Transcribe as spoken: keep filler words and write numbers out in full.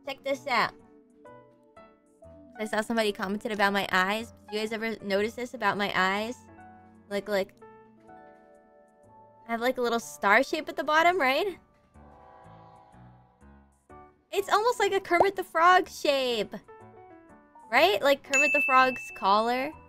check this out. I saw somebody commented about my eyes. Did you guys ever notice this about my eyes? Like, like... I have like a little star shape at the bottom, right? It's almost like a Kermit the Frog shape. Right? Like Kermit the Frog's collar.